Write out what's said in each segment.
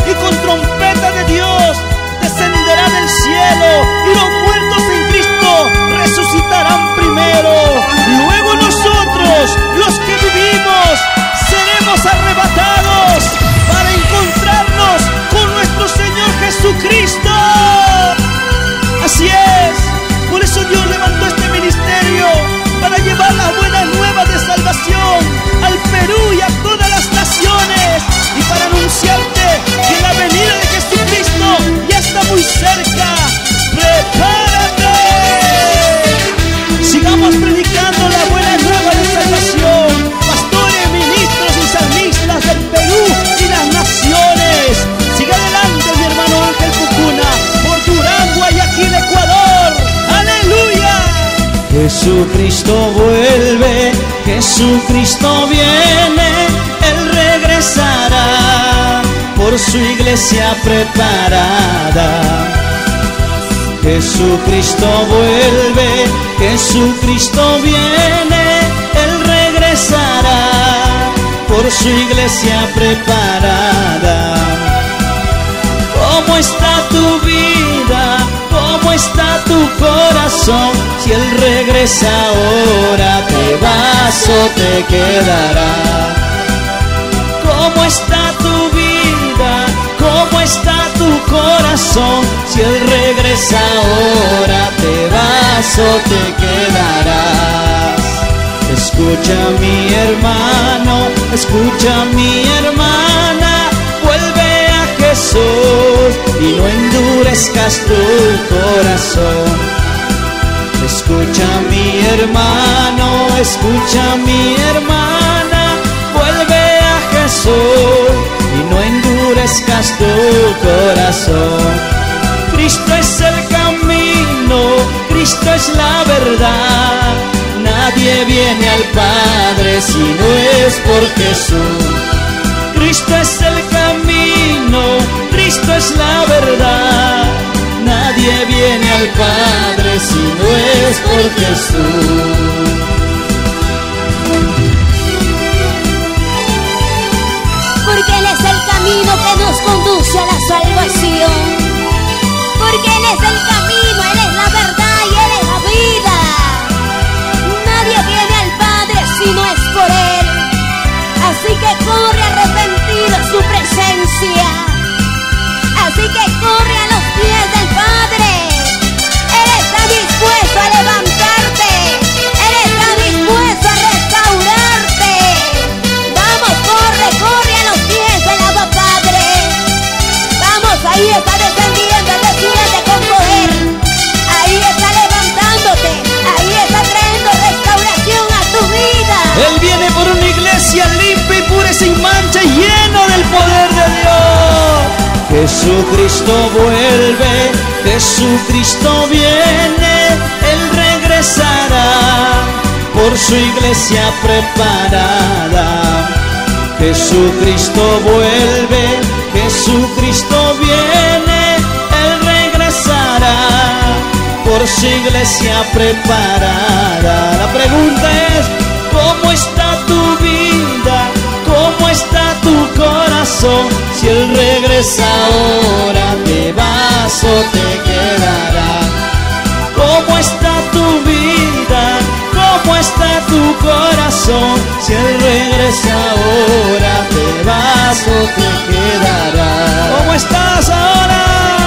y con trompeta de Dios descenderá del cielo, y los muertos en Cristo resucitarán primero. Luego nosotros, los que vivimos, seremos arrebatados para encontrarnos con nuestro Señor Jesucristo. Así es, por eso Dios levantó este ministerio, para llevar las buenas nuevas de salvación al Perú y a todas las naciones, y para anunciarte que la venida de Jesucristo ya está muy cerca. ¡Prepárate! Sigamos predicando la buena nueva de salvación, pastores, ministros y salmistas del Perú y las naciones. Siga adelante, mi hermano Ángel Pucuna, por Durango y aquí en Ecuador. ¡Aleluya! Jesucristo vuelve, Jesucristo viene, Él regresará por su iglesia preparada. Jesucristo vuelve, Jesucristo viene, Él regresará por su iglesia preparada. ¿Cómo está tu vida? ¿Cómo está tu corazón? Si Él regresa ahora, ¿te vas o te quedarás? ¿Cómo está tu vida? ¿Cómo está tu corazón? Si Él regresa ahora, ¿te vas o te quedarás? Escucha mi hermano, escucha mi hermana, vuelve a Jesús y no endurezcas tu corazón. Escucha mi hermano, escucha mi hermana, vuelve a Jesús y no endurezcas tu corazón. Cristo es el camino, Cristo es la verdad. Nadie viene al Padre si no es por Jesús. Cristo es el camino, Cristo es la verdad. Nadie viene al Padre si no es por Jesús. Porque Él es el camino que nos conduce a la salvación. Porque Él es el camino, Él es la verdad y Él es la vida. Nadie viene al Padre si no es por Él. Así que corre arrepentido a su presencia. Así que corre a los pies del Padre. Él está dispuesto a levantarte. Él está dispuesto a restaurarte. Vamos, corre, corre a los pies del Abba Padre. Vamos, ahí está descendiendo, desciende con poder. Ahí está levantándote. Ahí está trayendo restauración a tu vida. Él viene por una iglesia limpia y pura y sin mancha, lleno del poder de Dios. Jesucristo vuelve, Jesucristo viene, Él regresará por su iglesia preparada. Jesucristo vuelve, Jesucristo viene, Él regresará por su iglesia preparada. La pregunta es, ¿cómo está tu vida? ¿Cómo está tu corazón? Si Él regresa ahora, ¿te vas o te quedarás? ¿Cómo está tu vida? ¿Cómo está tu corazón? Si Él regresa ahora, ¿te vas o te quedarás? ¿Cómo estás ahora?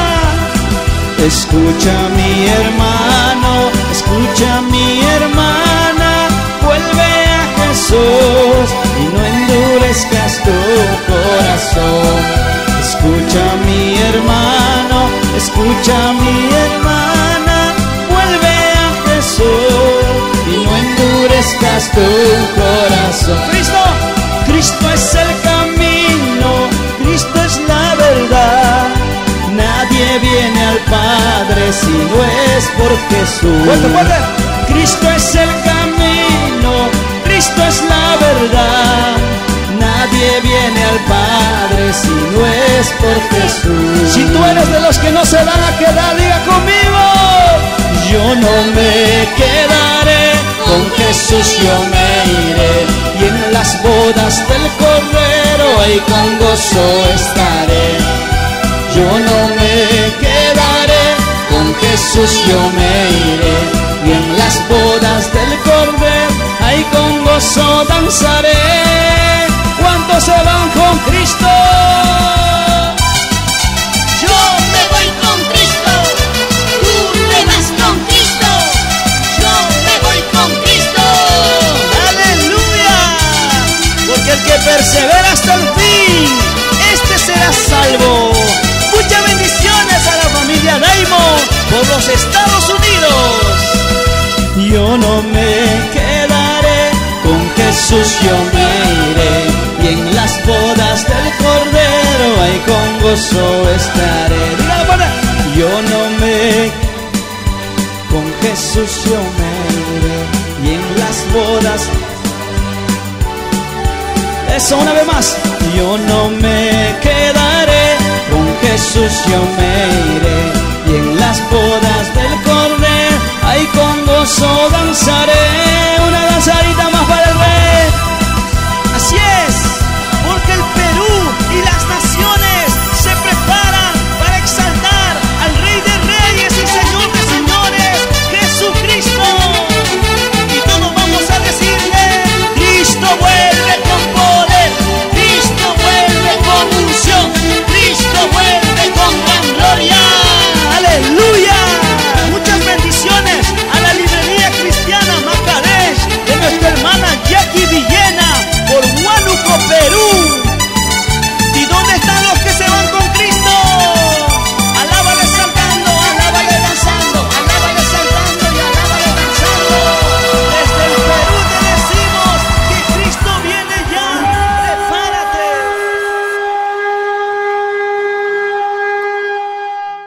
Escucha mi hermano, escucha mi hermana, vuelve a Jesús y no endurezcas tu corazón. Escucha mi hermano, escucha mi hermana, vuelve a Jesús y no endurezcas tu corazón. Cristo es el camino, Cristo es la verdad. Nadie viene al Padre si no es por Jesús. Cristo es el camino, Cristo es la verdad. Nadie viene al Padre si no es por Jesús. Si tú eres de los que no se van a quedar, diga conmigo: yo no me quedaré, con Jesús yo me iré, y en las bodas del Cordero ahí con gozo estaré. yo no me quedaré, con Jesús yo me iré, y en las bodas del Cordero, ahí con gozo danzaré. ¿Cuántos se van con Cristo? Yo me voy con Cristo, tú te vas con Cristo, yo me voy con Cristo. ¡Aleluya! Porque el que persevera hasta el fin, este será salvo. Muchas bendiciones a la familia Diamond por los Estados Unidos. Yo no me quedaré, con Jesús yo me iré, y en las bodas del Cordero ahí con gozo estaré. Diga la palabra, yo no me, con Jesús yo me iré, y en las bodas. Eso una vez más. Yo no me quedaré, con Jesús yo me iré, y en las bodas del Cordero ahí con gozo danzaré.